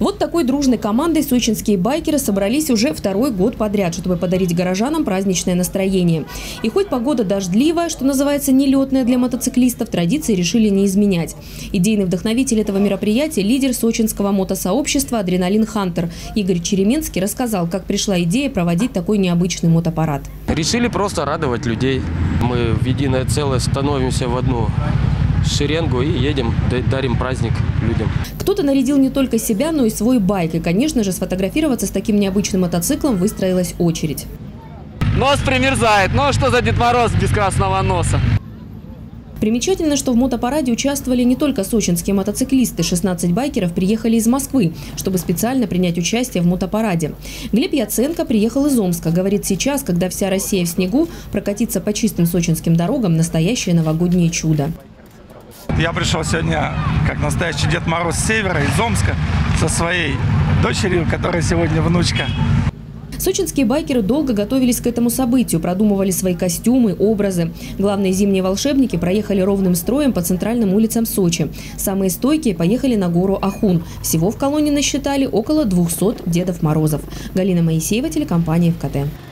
Вот такой дружной командой сочинские байкеры собрались уже второй год подряд, чтобы подарить горожанам праздничное настроение. И хоть погода дождливая, что называется нелетная для мотоциклистов, традиции решили не изменять. Идейный вдохновитель этого мероприятия, лидер сочинского мотосообщества «Адреналин Хантер» Игорь Череменский рассказал, как пришла идея проводить такой необычный мотопарад. Решили просто радовать людей. Мы в единое целое становимся в одну шеренгу и едем, дарим праздник людям. Кто-то нарядил не только себя, но и свой байк. И, конечно же, сфотографироваться с таким необычным мотоциклом выстроилась очередь. Нос примерзает. Ну что за Дед Мороз без красного носа? Примечательно, что в мотопараде участвовали не только сочинские мотоциклисты. 16 байкеров приехали из Москвы, чтобы специально принять участие в мотопараде. Глеб Яценко приехал из Омска. Говорит, сейчас, когда вся Россия в снегу, прокатиться по чистым сочинским дорогам – настоящее новогоднее чудо. Я пришел сегодня, как настоящий Дед Мороз с севера, из Омска, со своей дочерью, которая сегодня внучка. Сочинские байкеры долго готовились к этому событию, продумывали свои костюмы, образы. Главные зимние волшебники проехали ровным строем по центральным улицам Сочи. Самые стойкие поехали на гору Ахун. Всего в колонне насчитали около 200 Дедов Морозов. Галина Моисеева, телекомпания ФКТ.